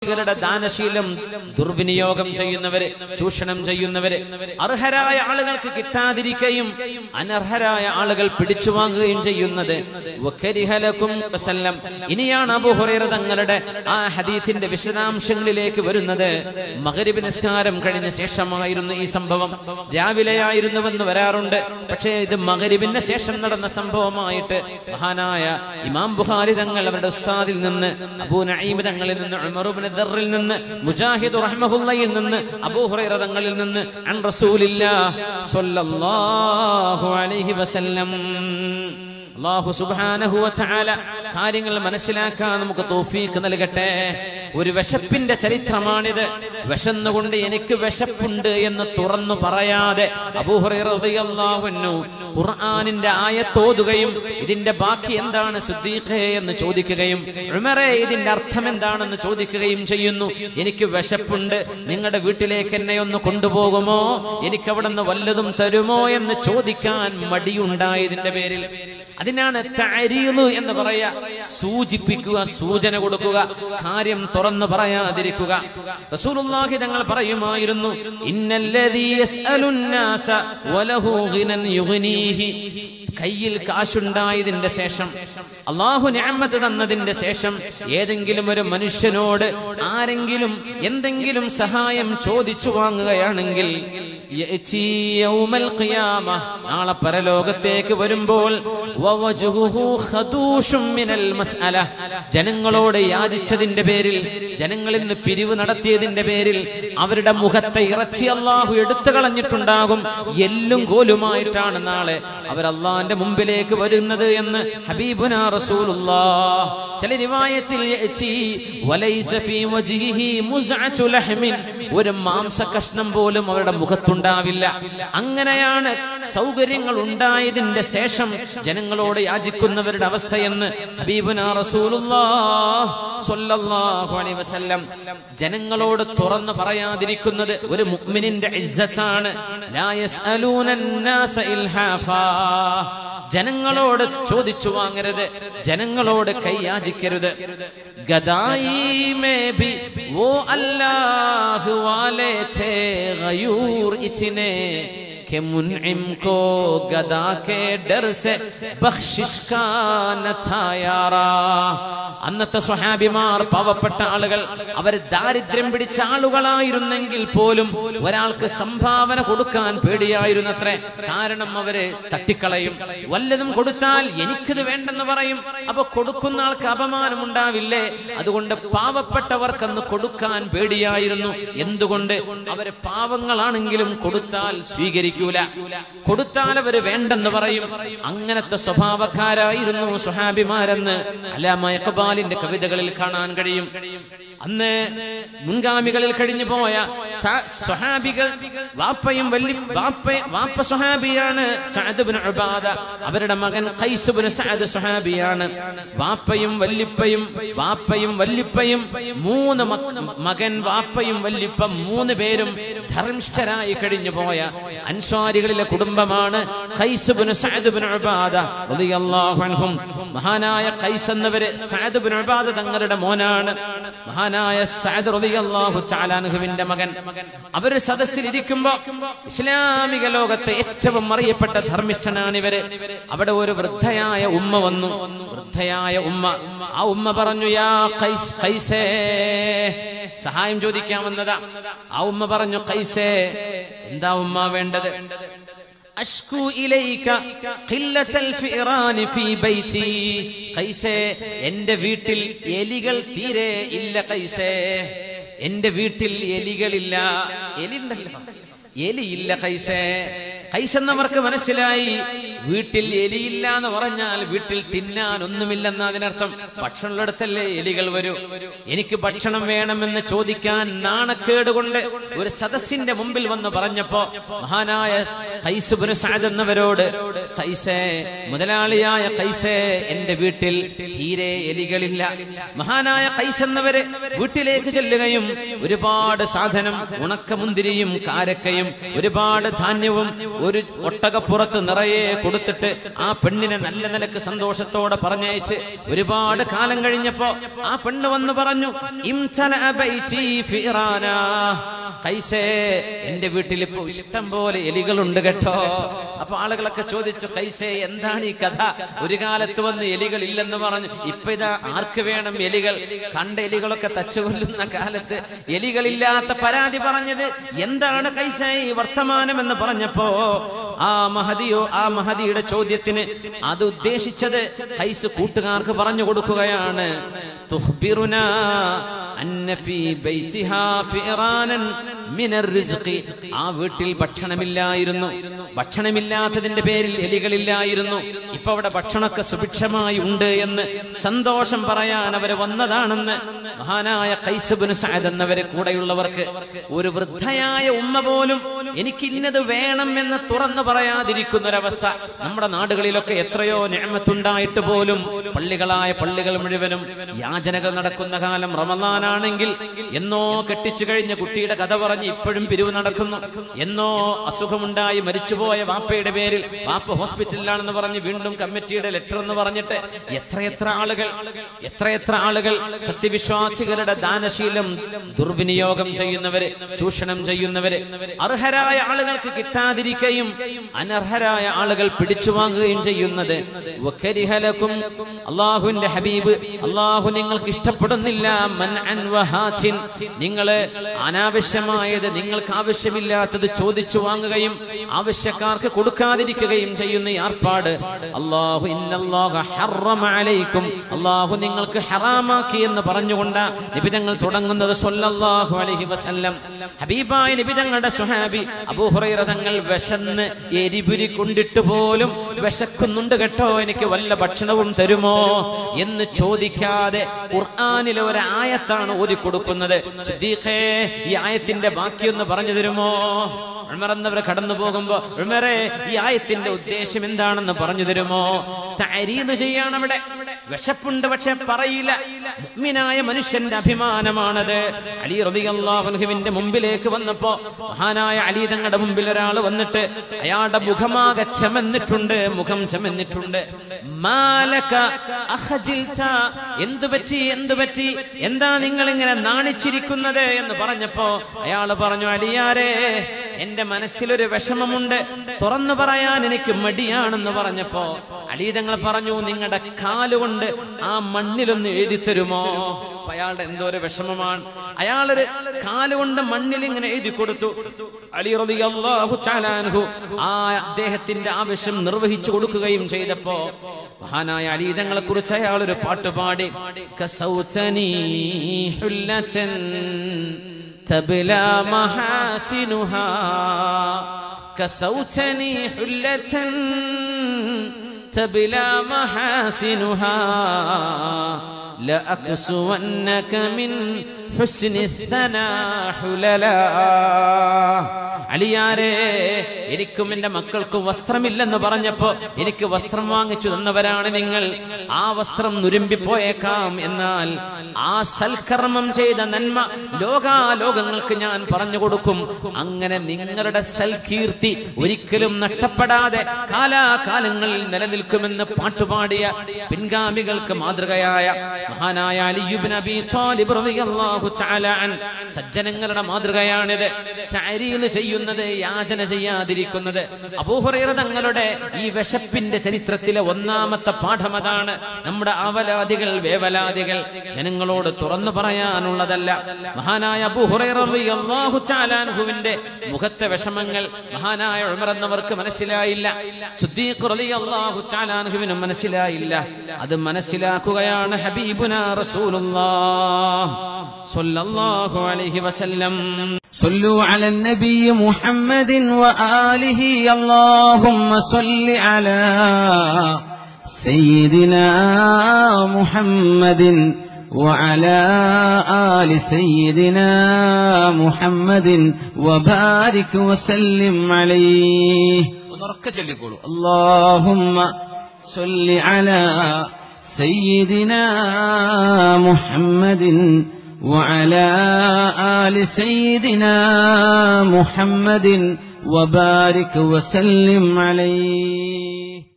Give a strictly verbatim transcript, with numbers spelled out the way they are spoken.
രുടെ ദാനശീലം ദുർവിനിയോഗം ചെയ്യുന്നവര്, ചൂഷണം ചെയ്യുന്നവര്, അർഹരായ ആളുകൾക്ക് കിട്ടാതിരിക്കുകയും അനർഹരായ ആളുകൾ പിടിച്ചു വാങ്ങുകയും ചെയ്യുന്നത്. ഇനിയാണ് അബൂ ഹുറൈറ തങ്ങളുടെ ആ ഹദീസിന്റെ വിശദാംശങ്ങളിലേക്ക് വരുന്നത്. മഗ്രിബ് നിസ്കാരം കഴിഞ്ഞ ശേഷമായിരുന്നു ഈ സംഭവം. രാവിലെയായിരുന്നുവെന്ന് വരാറുണ്ട്. പക്ഷേ ഇത് മഗ്രിബിന് ശേഷം നടന്ന സംഭവമായിട്ട് മഹാനായ ഇമാം ബുഖാരി തങ്ങൾ അവരുടെ ഉസ്താദിൽ നിന്ന്, അബൂ നഈം തങ്ങളിൽ നിന്ന്, ഉമർ ഇബ്നു ദർറിൽ നിന്ന്, മുജാഹിദ് റഹ്മഹുള്ളയിൽ നിന്ന്, അബൂ ഹുറൈറ തങ്ങളിൽ നിന്ന് അൻ റസൂലില്ലാഹി സ്വല്ലല്ലാഹു അലൈഹി വസല്ലം. അല്ലാഹു സുബ്ഹാനഹു വ തആല കാര്യങ്ങൾ മനസ്സിലാക്കാൻ നമുക്ക് തൗഫീഖ് നൽകട്ടെ. ഒരു വിശപ്പിന്റെ ചരിത്രമാണിത്. വിശന്നുകൊണ്ട് എനിക്ക് വിശപ്പുണ്ട് എന്ന് തുറന്നു പറയാതെ അബൂ ഹുറൈറ റളിയല്ലാഹു അൻഹു ഖുർആനിന്റെ ആയത്തോതുകയും ഇതിന്റെ ബാക്കി എന്താണ് സിദ്ദീഖേ എന്ന് ചോദിക്കുകയും ഉമറേ ഇതിന്റെ അർത്ഥം എന്താണെന്ന് ചോദിക്കുകയും ചെയ്യുന്നു. എനിക്ക് വിശപ്പുണ്ട്, നിങ്ങളുടെ വീട്ടിലേക്ക് എന്നെ ഒന്ന് കൊണ്ടുപോകുമോ, എനിക്ക് അവിടെ നിന്ന് വല്ലതും തരുമോ എന്ന് ചോദിക്കാൻ മടിയുണ്ടായതിന്റെ പേരിൽ. അതിനാണ് തഅരീദ് എന്ന് പറയാ, സൂചിപ്പിക്കുക, സൂചന കൊടുക്കുക, കാര്യം തുറന്നു പറയാതിരിക്കുക. റസൂലുള്ളാഹി തങ്ങൾ പറയുമായിരുന്നു, ഇന്നല്ലദീ യസ്അലുന്നാസ വലഹു ഗിനൻ യുഗ്നീഹി. കയ്യിൽ കാശുണ്ടായതിന്റെ ശേഷം, അല്ലാഹു നിഅമത്ത് തന്നതിന്റെ ശേഷം ഏതെങ്കിലും ഒരു മനുഷ്യനോട് ആരെങ്കിലും എന്തെങ്കിലും സഹായം ചോദിച്ചു വാങ്ങുകയാണെങ്കിൽ യൗമൽ ഖിയാമ, നാളെ പരലോകത്തേക്ക് വരുമ്പോൾ വവജ്ഹുഹു ഖദൂഷും മിനൽ മസ്അല, ജനങ്ങളോട് യാചിച്ചതിന്റെ പേരിൽ, ജനങ്ങളിൽ നിന്ന് പിരിവ് നടത്തിയതിന്റെ പേരിൽ അവരുടെ മുഖത്തെ ഇറച്ചി അല്ലാഹു എടുത്തു കളഞ്ഞിട്ടുണ്ടാകും. എല്ലും കോലുമായിട്ടാണ് നാളെ അവർ അല്ലാഹുവിന്റെ മുമ്പിലേക്ക് വരുന്നത് എന്ന് ഹബീബുനാ റസൂലുള്ളാഹ്. ചില റിവായത്തിൽ വലൈസ ഫീ വജ്ഹിഹി മുസ്അതു ലഹ്മിൻ, ഒരു മാംസ കഷ്ണം പോലും അവരുടെ മുഖത്തുണ്ടാവില്ല. അങ്ങനെയാണ് സൗകര്യങ്ങൾ ഉണ്ടായതിന്റെ ശേഷം ജനങ്ങളോട് യാചിക്കുന്നവരുടെ അവസ്ഥയെന്ന് ഹബീബുനാ റസൂലുള്ളാഹ് സ്വല്ലല്ലാഹു അലൈഹി വസല്ലം. ജനങ്ങളോട് തുറന്നു പറയാതിരിക്കുന്നത് ഒരു മുഅ്മിനിന്റെ ഇസ്സത്താണ്. ലാ യസ്അലൂനന്നാസ ഇൽഹാഫാ, ജനങ്ങളോട് ചോദിച്ചു വാങ്ങരുത്, ജനങ്ങളോട് കൈയാചിക്കരുത്. ഗദായി മേ ഭി വോ അല്ലാഹ് വാലേ ഥേ ഗയൂർ ഇത്നെ के मुनइम को गदा के डर से बख्शिश का न था यारा. അന്നത്തെ സ്വഹാബിമാർ പാവപ്പെട്ട ആളുകൾ, അവർ ദാരിദ്ര്യം പിടിച്ച ആളുകളായിരുന്നെങ്കിൽ പോലും ഒരാൾക്ക് സംഭാവന കൊടുക്കാൻ പേടിയായിരുന്നത്രേ. കാരണം അവര് തട്ടിക്കളയും. വല്ലതും കൊടുത്താൽ എനിക്കത് വേണ്ടെന്ന് പറയും. അപ്പൊ കൊടുക്കുന്ന ആൾക്ക് അപമാനം ഉണ്ടാവില്ലേ? അതുകൊണ്ട് പാവപ്പെട്ടവർക്കന്ന് കൊടുക്കാൻ പേടിയായിരുന്നു. എന്തുകൊണ്ട്? അവര് പാവങ്ങളാണെങ്കിലും കൊടുത്താൽ സ്വീകരിക്കൂല, കൊടുത്താൽ അവര് വേണ്ടെന്ന് പറയും. അങ്ങനത്തെ സ്വഭാവക്കാരായിരുന്നു സ്വഹാബിമാരെന്ന് അല്ലാമ ഇഖ്ബാലിന്റെ കവിതകളിൽ കാണാൻ കഴിയും. അന്ന് മുൻഗാമികളിൽ കഴിഞ്ഞു പോയ സ്വഹാബികൾ, വാപ്പയും വല്ലി വാപ്പ വാപ്പ സ്വഹാബിയാണ് സഅദ് ഇബ്നു ഉബാദ, അവരുടെ മകൻ ഖൈസ് ഇബ്നു സഅദ് സ്വഹാബിയാണ്. വാപ്പയും വല്ലിപ്പയും വാപ്പയും വല്ലിപ്പയും മൂന്ന് മകൻ വാപ്പയും വല്ലിപ്പ മൂന്ന് പേരും ധർമ്മിഷ്ഠരായി കഴിഞ്ഞു പോയ അൻസ്വാരികളിലെ കുടുംബമാണ് Qais ibn Saad ibn Ubada റളിയല്ലാഹു അൻഹും. മഹാനായ ഖൈസ് എന്നവര് സഅദ് ഇബ്നു ഉബാദ തങ്ങളുടെ മോനാണ്. മഹാനായ സഅദ് റളിയല്ലാഹു തആല അൻഹുവിന്റെ മകൻ. അവർ സദസ്സിൽ ഇരിക്കുമ്പോ ഇസ്ലാമിക ലോകത്തെ ഏറ്റവും അറിയപ്പെട്ട ധർമ്മിഷ്ഠനാണ് ഇവര്. അവിടെ ഒരു വൃദ്ധയായ ഉമ്മ വന്നു. വൃദ്ധയായ ഉമ്മ, ആ ഉമ്മ പറഞ്ഞു, യാ ഖൈസ്, ഖൈസേ, സഹായം ചോദിക്കാമെന്നതാ. ആ ഉമ്മ പറഞ്ഞു, ഖൈസേ, എന്താ ഉമ്മ വേണ്ടത്? അഷ്കു ഇലൈക ഖില്ലത്തൽ ഫിറാനി ഫീ ബൈതി. ഖൈസേ, എന്റെ വീട്ടിൽ എലികൾ തീരെ ഇല്ല. ഖൈസേ, എന്റെ വീട്ടിൽ എലികളില്ല. എലി ഉണ്ടല്ലോ, എലിയില്ല ഖൈസേ. ഖൈസ് എന്നവർക്ക് മനസ്സിലായി, വീട്ടിൽ എലിയില്ല എന്ന് പറഞ്ഞാൽ വീട്ടിൽ തിന്നാൻ ഒന്നുമില്ലെന്ന് അതിനർത്ഥം. ഭക്ഷണമുള്ളിടത്തല്ലേ എലികൾ വരൂ. എനിക്ക് ഭക്ഷണം വേണമെന്ന് ചോദിക്കാൻ നാണക്കേട് കൊണ്ട് ഒരു സദസ്സിന്റെ മുമ്പിൽ വന്ന് പറഞ്ഞപ്പോ മഹാനായ ഖൈസ് ഇബ്നു സഅദ് എന്നവരോട്, ഖൈസേ, മുതലാളിയായ ഖൈസേ, എന്റെ വീട്ടിൽ തീരെ എലികളില്ല. മഹാനായ ഖൈസ് എന്നവര് വീട്ടിലേക്ക് ചെല്ലുകയും ഒരുപാട് സാധനം, ഉണക്കമുന്തിരിയും കാരക്കയും ഒരുപാട് ധാന്യവും ഒരു ഒട്ടകപ്പുറത്ത് നിറയെ കൊടുത്തിട്ട് ആ പെണ്ണിനെ നല്ല നിലക്ക് സന്തോഷത്തോടെ പറഞ്ഞയച്ച് ഒരുപാട് കാലം കഴിഞ്ഞപ്പോ ആ പെണ്ണ് വന്ന് പറഞ്ഞു, ഖൈസേ, എന്റെ വീട്ടിൽ ഇപ്പൊ ഇഷ്ടം പോലെ എലികളുണ്ട് കേട്ടോ. അപ്പൊ ആളുകളൊക്കെ ചോദിച്ചു, ഖൈസേ എന്താണ് ഈ കഥ? ഒരു കാലത്ത് വന്ന് എലികൾ ഇല്ലെന്ന് പറഞ്ഞു, ഇപ്പൊ ഇതാ ആർക്ക് വേണം എലികൾ? കണ്ട എലികളൊക്കെ തച്ചുകൊല്ലുന്ന കാലത്ത് എലികളില്ലാത്ത പരാതി പറഞ്ഞത് എന്താണ് ഖൈസേ ഈ വർത്തമാനം എന്ന് പറഞ്ഞപ്പോ ആ മഹദിയോ ആ മഹദിയുടെ ചോദ്യത്തിന് അത് ഉദ്ദേശിച്ചത് ഖൈസ് കൂട്ടുകാർക്ക് പറഞ്ഞു കൊടുക്കുകയാണ്. തുഖ്ബിറുനാ അന്ന ഫീ ബൈതിഹാ ഫിറാനൻ മിനർ റിസ്ഖി, ആ വീട്ടിൽ ഭക്ഷണമില്ലായിരുന്നു, ഭക്ഷണമില്ലാത്തതിന്റെ പേരിൽ എലികളില്ലായിരുന്നു. ഇപ്പൊ അവിടെ ഭക്ഷണമൊക്കെ സുഭിക്ഷമായി ഉണ്ട് എന്ന് സന്തോഷം പറയാൻ അവര് വന്നതാണെന്ന് മഹാനായ ഖൈസ് ഇബ്നു സഅദ് എന്നവരെ കൂടെയുള്ളവർക്ക് ഒരു വൃദ്ധയായ ഉമ്മ പോലും എനിക്ക് ഇന്നത് വേണം എന്ന് തുറന്നു പറയാതിരിക്കുന്ന ഒരവസ്ഥ. നമ്മുടെ നാടുകളിലൊക്കെ എത്രയോ നിഅമത്തുണ്ടായിട്ട് പോലും പള്ളികളായ പള്ളികൾ മുഴുവനും യാചനകൾ നടക്കുന്ന കാലം റമദാനാണെങ്കിൽ എന്നോ കെട്ടിച്ചു കഴിഞ്ഞ കുട്ടിയുടെ കഥ പറഞ്ഞ് ഇപ്പോഴും പിരിവ് നടക്കുന്നു. എന്നോ അസുഖമുണ്ടായി മരിച്ചുപോയ വാപ്പയുടെ പേരിൽ വാപ്പ ഹോസ്പിറ്റലിലാണെന്ന് പറഞ്ഞ് വീണ്ടും കമ്മിറ്റിയുടെ ലെറ്റർ എന്ന് പറഞ്ഞിട്ട് എത്രയെത്ര ആളുകൾ എത്രയെത്ര ആളുകൾ സത്യവിശ്വാസികളുടെ ദാനശീലം ദുർവിനിയോഗം ചെയ്യുന്നവര്, ചൂഷണം ചെയ്യുന്നവര്, അർഹരായ ആളുകൾക്ക് കിട്ടാതിരിക്കുകയും അനർഹരായ ആളുകൾ പിടിച്ചു വാങ്ങുകയും ചെയ്യുന്നത്. അല്ലാഹുവിന്റെ ഹബീബ്, അല്ലാഹു നിങ്ങൾക്ക് ഇഷ്ടപ്പെടുന്നില്ല മൻഅൻ വഹാത്തിൻ, നിങ്ങള് അനാവശ്യമായത്, നിങ്ങൾക്ക് ആവശ്യമില്ലാത്തത് ചോദിച്ചു വാങ്ങുകയും ആവശ്യക്കാർക്ക് കൊടുക്കാതിരിക്കുകയും ചെയ്യുന്ന ഈ ഏർപ്പാട്. അല്ലാഹു ഇന്നല്ലാഹ ഹറമ അലൈക്കും, അല്ലാഹു നിങ്ങൾക്ക് ഹറാമാക്കി എന്ന് പറഞ്ഞുകൊണ്ട് നബി തങ്ങൾ തുടങ്ങുന്നത് സ്വല്ലല്ലാഹു അലൈഹി വസല്ലം. ഹബീബായ നബി തങ്ങളുടെ സ്വഹാബി അബൂ ഹുറൈറ തങ്ങൾ വിശന്ന് എരിപുരി കൊണ്ടിട്ട് പോലും വിശക്കുന്നുണ്ട് കേട്ടോ, എനിക്ക് വല്ല ഭക്ഷണവും തരുമോ എന്ന് ചോദിക്കാതെ ഖുർആനിലെ ഒരു ആയത്താണ് ഓതി കൊടുക്കുന്നത്. സിദ്ദീഖേ, ഈ ആയത്തിന്റെ ബാക്കിയൊന്ന് പറഞ്ഞു തരുമോ? ഉമർ എന്നവർ കടന്നു പോകുമ്പോ, ഉമറേ ഈ ആയത്തിന്റെ ഉദ്ദേശം എന്താണെന്ന് പറഞ്ഞു തരുമോ? തഅരീദ് ചെയ്യാണ് അവിടെ. വിശപ്പുണ്ട് പക്ഷെ പറയില്ല. മുഅ്മിനായ മനുഷ്യന്റെ അഭിമാനമാണത്. അലി റളിയല്ലാഹു അൻഹുവിന്റെ മുമ്പിലേക്ക് വന്നപ്പോ മഹാനായ അലി തങ്ങളുടെ മുമ്പിൽ ഒരാൾ വന്നിട്ട് അയാളുടെ മുഖമാകെ ചെമന്നിട്ടുണ്ട്, മുഖം ചെമന്നിട്ടുണ്ട്. മാലക അഖജിൽത, എന്തു പറ്റി എന്തു പറ്റി എന്താ നിങ്ങൾ ഇങ്ങനെ നാണിച്ചിരിക്കുന്നത് എന്ന് പറഞ്ഞപ്പോ അയാൾ പറഞ്ഞു, അലിയാരെ എന്റെ മനസ്സിലൊരു വിഷമമുണ്ട്, തുറന്നു പറയാൻ എനിക്ക് മടിയാണെന്ന് പറഞ്ഞപ്പോ അലി തങ്ങൾ പറഞ്ഞു, നിങ്ങളുടെ കാലുകൊണ്ട് ആ മണ്ണിലൊന്ന് എഴുതി തരുമോ? അയാളുടെ എന്തോ ഒരു വിഷമമാണ്. അയാളൊരു കാലുകൊണ്ട് മണ്ണിൽ ഇങ്ങനെ എഴുതി കൊടുത്തു. അലി റളിയല്ലാഹു തആല അൻഹു ആ അദ്ദേഹത്തിന്റെ ആവശ്യം നിർവഹിച്ചു കൊടുക്കുകയും ചെയ്തപ്പോ മഹാനായ അലി തങ്ങളെ കുറിച്ച് അയാൾ ഒരു പാട്ട് പാടി. കസൗതനി ഹുല്ലതൻ തബ്ലാ മഹാസിനുഹാ, കസൗതനി ഹുല്ലതൻ തബ്ലാ മഹാസിനുഹാ, ലഅക്സുവന്നക മിൻ ഹുസ്നി الثنا ഹുലലാ. അലിയാരെ, എനിക്കും എന്റെ മക്കൾക്കും വസ്ത്രമില്ലെന്ന് പറഞ്ഞപ്പോ എനിക്ക് വസ്ത്രം വാങ്ങിച്ചു തന്നവരാണ് നിങ്ങൾ. ആ വസ്ത്രം നുരുമ്പിപ്പോയേക്കാം, എന്നാൽ ആ സൽക്കർമ്മം ചെയ്ത നന്മ ലോകാലോകങ്ങൾക്ക് ഞാൻ പറഞ്ഞു കൊടുക്കും. അങ്ങനെ നിങ്ങളുടെ സൽകീർത്തി ഒരിക്കലും നഷ്ടപ്പെടാതെ കാലാകാലങ്ങളിൽ നിലനിൽക്കുമെന്ന് പാട്ടുപാടിയ പിൻഗാമികൾക്ക് മാതൃകയായ മഹാനായ അലി ഇബ്നു അബീ ത്വാലിബ് റളിയല്ലാഹു തആല അൻ, സജ്ജനങ്ങളുടെ മാതൃകയാണിത്. തഅരീദ് ചെയ്യുന്നത്, യാചന ചെയ്യാതിരിക്കുന്നത്. അബൂ ഹുറൈറ തങ്ങളുടെ ഈ വിശപ്പിന്റെ ചരിത്രത്തിലെ ഒന്നാമത്തെ പാഠം അതാണ്. നമ്മുടെ അവലാദികൾ, വേവലാദികൾ ജനങ്ങളോട് തുറന്നു പറയാനുള്ളതല്ല. മഹാനായ അബൂ ഹുറൈറ റളിയല്ലാഹു തആല അൻഹുവിന്റെ മുഖത്തെ വിഷമങ്ങൾ മഹാനായ ഉമർ എന്നവർക്ക് മനസ്സിലായില്ല, സിദ്ദീഖ് റളിയല്ലാഹു തആല അൻഹുവിനും മനസ്സിലായില്ല. അത് മനസ്സിലാക്കുകയാണ് ഹബീബുനാ റസൂലുള്ളാഹ് സ്വല്ലല്ലാഹു അലൈഹി വസല്ലം. صلوا على النبي محمد وآله اللهم صل على سيدنا محمد وعلى آل سيدنا محمد وبارك وسلم عليه. اللهم صل على سيدنا محمد وعلى آل سيدنا محمد وبارك وسلم عليه.